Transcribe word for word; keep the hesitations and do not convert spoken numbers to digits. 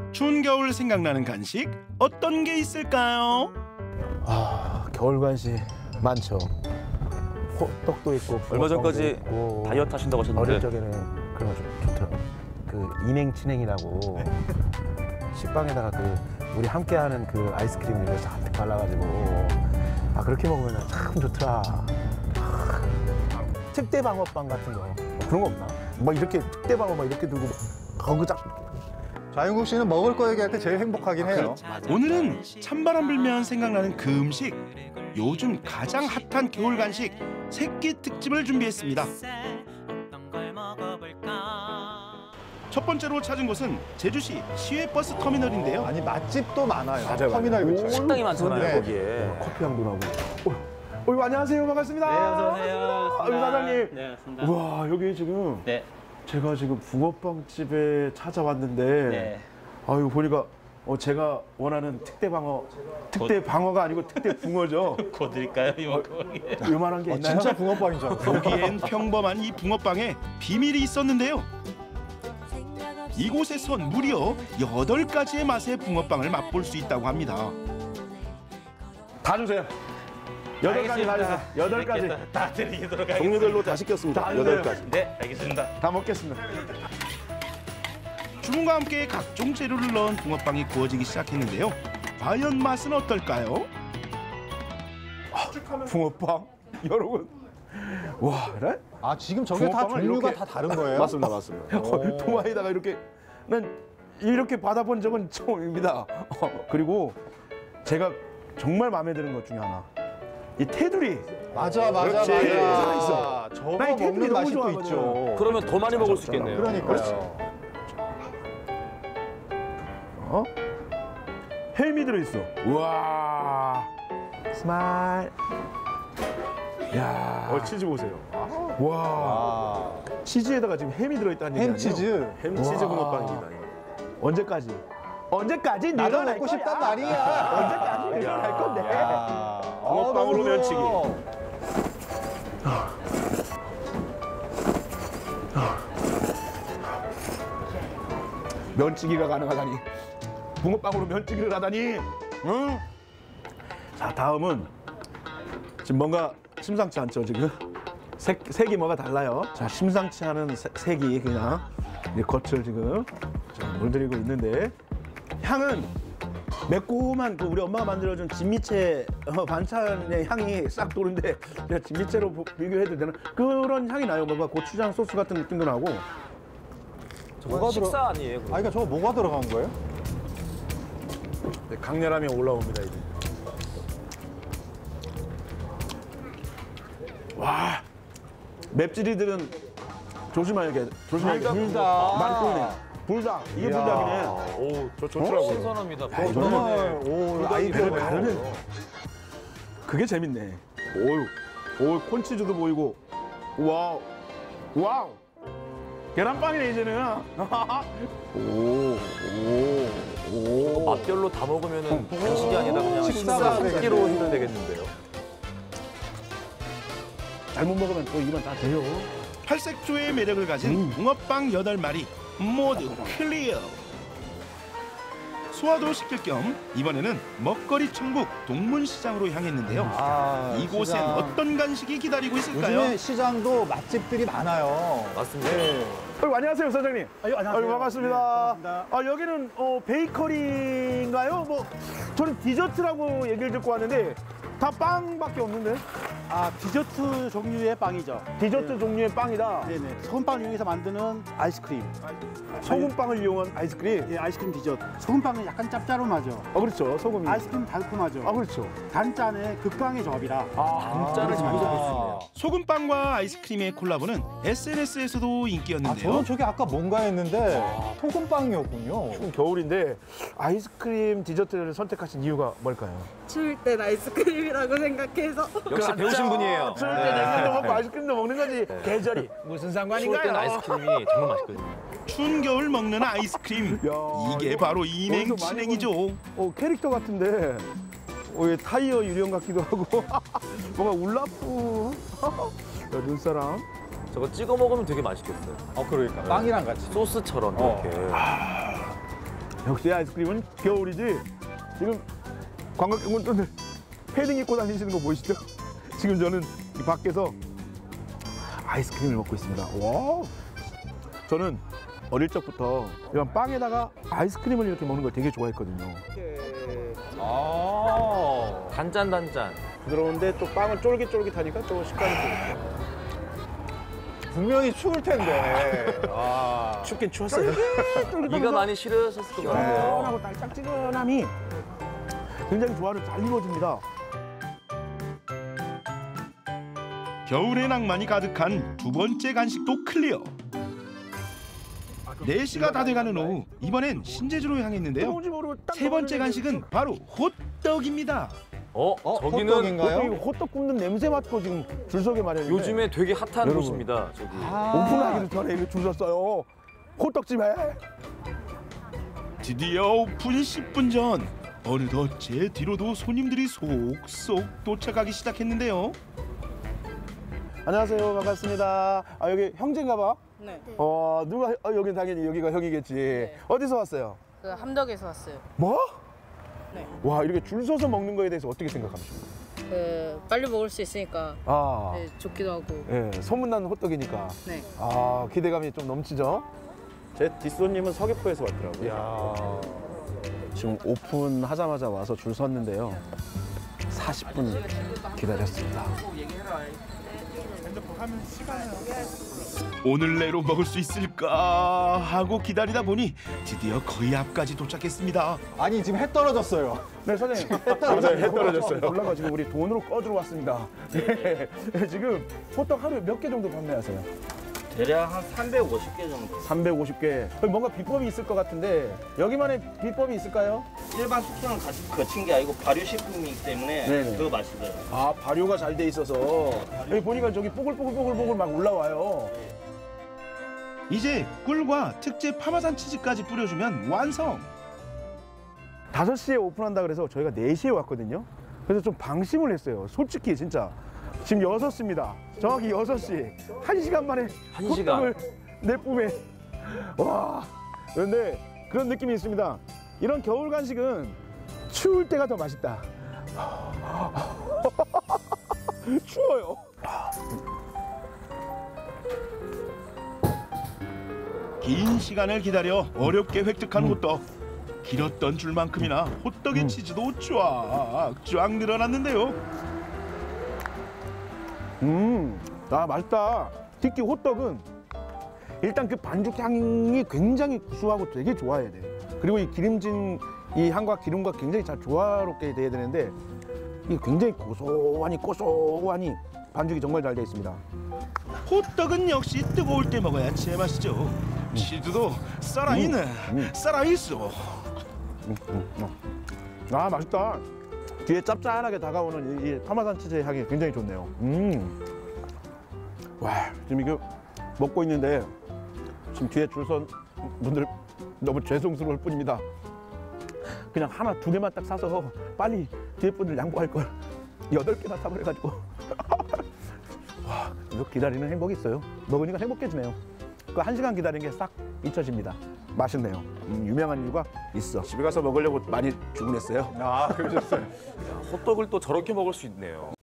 추운 겨울 생각나는 간식 어떤 게 있을까요? 아, 겨울 간식 많죠. 호떡도 있고 얼마 전까지 있고. 다이어트 하신다고 하셨는데 어릴 적에는 그런 거 좀 좋더라고요. 그 인행치냉이라고 식빵에다가 그 우리 함께하는 그 아이스크림 이렇게 잔뜩 발라가지고 아 그렇게 먹으면 참 좋더라. 아, 특대 방어빵 같은 거 뭐 그런 거 없나? 뭐 이렇게 특대 방어 막 이렇게 들고 거그작. 좌윤국 씨는 먹을 거 얘기할 때 제일 행복하긴 해요. 오늘은 찬바람 불면 생각나는 그 음식, 요즘 가장 핫한 겨울 간식 새끼 특집을 준비했습니다. 첫 번째로 찾은 곳은 제주시 시외버스 터미널인데요. 아니 맛집도 많아요. 맞아요, 터미널 맞아요. 근처에. 식당이 많잖아요, 네. 거기에. 커피 향도 나고. 어, 어, 안녕하세요, 반갑습니다. 네, 어서 오세요. 반갑습니다. 아유, 사장님. 네, 반갑습니다. 우와, 여기 지금 네. 제가 지금 붕어빵 집에 찾아왔는데, 네. 아유 보니까 어, 제가 원하는 특대 방어, 특대 방어가 아니고 특대 붕어죠. 곧 드릴까요? 이거 요만한 게 아, 있나요? 진짜 붕어빵인 줄 알았어요. 보기엔 평범한 이 붕어빵에 비밀이 있었는데요. 이곳에선 무려 여덟 가지의 맛의 붕어빵을 맛볼 수 있다고 합니다. 다 주세요. 여덟 가지 다 주세요. 여덟 가지. 다 드리도록 하겠습니다. 종류별로 다 시켰습니다. 다 여덟 주세요. 가지. 네, 알겠습니다. 다 먹겠습니다. 주문과 함께 각종 재료를 넣은 붕어빵이 구워지기 시작했는데요. 과연 맛은 어떨까요? 붕어빵 여러분. 와, 그래? 아 지금 저게 다 붕어빵을 종류가 이렇게- 다 다른 거예요? 맞습니다, 맞습니다. 어, 도마에다가 이렇게 난 이렇게 받아본 적은 처음입니다. 어, 그리고 제가 정말 마음에 드는 것 중에 하나, 이 테두리. 맞아 맞아 그렇지. 맞아. 살아있어. 저거 나 이 테두리 먹는 너무 맛이 또 좋아하거든. 있죠. 그러면 더 많이 먹을 수 있겠네요. 그러니까요. 어? 햄이 들어있어. 우와. 스마일. 야. 어, 치즈 보세요. 와. 아, 치즈에다가 지금 햄이 들어있다는 얘기 아니에요? 햄치즈. 햄치즈 붕어빵입니다. 언제까지? 언제까지? 나도 늘어날 먹고 거야? 싶단 말이야. 언제까지 늘어날 건데? 야. 붕어빵으로 아, 너무 면치기. 부러워. 면치기가 가능하다니. 붕어빵으로 면치기를 하다니. 응? 자, 다음은 지금 뭔가 심상치 않죠, 지금? 색, 색이 뭐가 달라요. 자, 심상치 않은 색, 색이 그냥 이제 겉을 지금 자, 물들이고 있는데, 향은 매콤한 그 우리 엄마가 만들어준 진미채 어, 반찬의 향이 싹 도는데, 제가 진미채로 보- 비교해도 되나? 그런 향이 나요. 뭔가 고추장 소스 같은 느낌도 나고. 저건 식사 아니에요? 아 그러니까 저거 뭐가 들어간 거예요? 네, 강렬함이 올라옵니다, 이제. 와, 맵찔이들은 조심하게, 조심하게. 불닭. 많이 끓네. 불닭, 이게 이야. 불닭이네. 오, 저 좋더라고요. 신선합니다. 야, 이거는 정말 오 아이디어 배를 가르는. 그게 재밌네. 오유, 오, 콘치즈도 보이고. 와우, 와우. 계란빵이네 이제는. 오, 오, 오. 맛별로 다 먹으면 간식이 아니라 그냥 식사가 식사 한 끼로 되겠네. 해도 되겠는데요. 잘못 먹으면 또 이건 다 돼요. 팔색조의 매력을 가진 음. 붕어빵 여덟 마리 모두 클리어. 소화도 시킬 겸 이번에는 먹거리 천국 동문시장으로 향했는데요. 아, 이곳엔 시장. 어떤 간식이 기다리고 있을까요? 요즘에 시장도 맛집들이 많아요. 맞습니다. 네. 아유, 안녕하세요, 사장님. 아유, 안녕하세요. 아유, 반갑습니다. 네, 반갑습니다. 아, 여기는 어, 베이커리인가요? 뭐 저는 디저트라고 얘기를 듣고 왔는데 다 빵밖에 없는데? 아, 디저트 종류의 빵이죠. 디저트 종류의 빵이다. 네네. 소금빵을 이용해서 만드는 아이스크림. 소금빵을 이용한 아이스크림. 예, 아이스크림 디저트. 소금빵은 약간 짭짤하죠. 아, 그렇죠. 소금이. 아이스크림 달콤하죠. 아, 그렇죠. 단짠의 극강의 조합이라. 아, 단짠을 자기도 볼 수 있네요. 소금빵과 아이스크림의 콜라보는 에스엔에스에서도 아 인기였는데요. 저는 저게 아까 뭔가 했는데 소금빵이었군요. 지금 겨울인데 아이스크림 디저트를 선택하신 이유가 뭘까요? 추울 땐 아이스크림이라고 생각해서 역시 배우신 분이에요. 추울 때 냉면도 먹고 아이스크림도 먹는 거지. 계절이 무슨 상관인가요? 추울 땐 아이스크림이 정말 맛있거든요. 추운 겨울 먹는 아이스크림. 야, 이게 이거 바로 어디서 많이 인행진행이죠. 어, 캐릭터 같은데. 어, 얘 타이어 유령 같기도 하고. 뭔가 울라프. 야, 눈사람. 저거 찍어 먹으면 되게 맛있겠어요. 어 그러니까 빵이랑 같이. 소스처럼 어. 이렇게. 역시 아이스크림은 겨울이지. 지금 관광객분들 패딩 입고 다니시는 거 보이시죠? 지금 저는 이 밖에서 아이스크림을 먹고 있습니다. 와, 저는 어릴 적부터 이런 빵에다가 아이스크림을 이렇게 먹는 걸 되게 좋아했거든요. 아, 단짠 단짠. 부드러운데 또 빵은 쫄깃쫄깃하니까 또 식감이 좋고. 분명히 추울 텐데. 아. 춥긴 추웠어요. 이가 많이 싫으셨을 것 같아요. 시원하고 달짝지근함이 굉장히 조화를 잘 이루어집니다. 겨울의 낭만이 가득한 두 번째 간식도 클리어. 네 시가 다 돼가는 오후 이번엔 신제주로 향했는데요. 세 번째 간식은 바로 호떡입니다. 어, 어, 저기는 호떡인가요? 이거 호떡 굽는 냄새 맡고 지금 줄 서게 마련인데 요즘에 되게 핫한 여러분. 곳입니다. 저기. 오픈하기도 전에 이거 줄 섰어요. 호떡집에. 드디어 오픈 십 분 전 어느덧 제 뒤로도 손님들이 속속 도착하기 시작했는데요. 안녕하세요, 반갑습니다. 아 여기 형제인가 봐. 네. 어 누가 어, 여긴 당연히 여기가 형이겠지. 어디서 왔어요? 그 함덕에서 왔어요. 뭐? 네. 와 이렇게 줄 서서 먹는 거에 대해서 어떻게 생각합니까? 그 빨리 먹을 수 있으니까 아, 네, 좋기도 하고. 예, 소문난 호떡이니까. 네. 아 기대감이 좀 넘치죠? 제 뒷손님은 서귀포에서 왔더라고요. 야. 지금 오픈하자마자 와서 줄 섰는데요. 사십 분 기다렸습니다. 오늘 내로 먹을 수 있을까 하고 기다리다 보니 드디어 거의 앞까지 도착했습니다. 아니 지금 해 떨어졌어요. 네 사장님. 맞아요, 해 떨어졌어요. 올라가 지금 우리 돈으로 꺼주러 왔습니다. 네. 지금 호떡 하루에 몇 개 정도 판매하세요? 대략 한 삼백오십 개 정도. 삼백오십 개. 뭔가 비법이 있을 것 같은데 여기만의 비법이 있을까요? 일반 숙성을 같이 거친 게 아니고 발효식품이기 때문에 네네. 더 맛있어요. 아 발효가 잘 돼 있어서 여기 보니까 저기 뽀글뽀글뽀글뽀글 막 올라와요. 이제 꿀과 특제 파마산 치즈까지 뿌려주면 완성. 다섯 시에 오픈한다 그래서 저희가 네 시에 왔거든요. 그래서 좀 방심을 했어요. 솔직히 진짜. 지금 여섯 시입니다. 정확히 여섯 시. 한 시간 만에 한 시간. 호떡을 내 뿜에. 와. 그런데 그런 느낌이 있습니다. 이런 겨울 간식은 추울 때가 더 맛있다. 추워요. 긴 시간을 기다려 어렵게 획득한 호떡. 길었던 줄만큼이나 호떡의 치즈도 쫙쫙 늘어났는데요. 음, 아 맛있다. 특히 호떡은 일단 그 반죽 향이 굉장히 구수하고 되게 좋아야 돼. 그리고 이 기름진 이 향과 기름과 굉장히 잘 조화롭게 돼야 되는데 이게 굉장히 고소하니 고소하니 반죽이 정말 잘 돼 있습니다. 호떡은 역시 뜨거울 때 먹어야 제맛이죠. 치즈도 살아있네. 음. 살아있어. 음, 음, 음. 아 맛있다. 뒤에 짭짤하게 다가오는 이, 이 파마산 치즈의 향이 굉장히 좋네요. 음. 와 지금 이거 먹고 있는데 지금 뒤에 줄 선 분들 너무 죄송스러울 뿐입니다. 그냥 하나 두 개만 딱 사서 빨리 뒤에 분들 양보할 걸 여덟 개나 사버려가지고 와 이거 기다리는 행복이 있어요. 먹으니까 행복해지네요. 그 한 시간 기다리는 게 싹 잊혀집니다. 맛있네요. 음, 유명한 이유가 있어. 집에 가서 먹으려고 많이 주문했어요. 아 그러셨어요. 호떡을 또 저렇게 먹을 수 있네요.